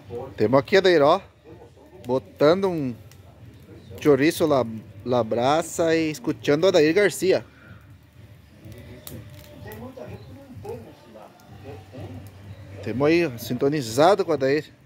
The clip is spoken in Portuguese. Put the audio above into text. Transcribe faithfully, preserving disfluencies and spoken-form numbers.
Temos aqui, Adair, ó, botando um chouriço la, la brasa e escutando o Adair Garcia. Temos aí sintonizado com o Adair.